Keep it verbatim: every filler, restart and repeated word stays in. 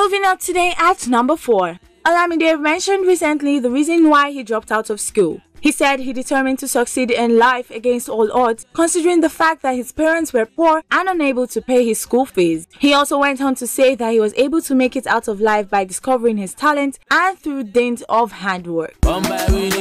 Moving up today at number four. Olamide mentioned recently the reason why he dropped out of school. He said he determined to succeed in life against all odds, considering the fact that his parents were poor and unable to pay his school fees. He also went on to say that he was able to make it out of life by discovering his talent and through dint of handwork. One by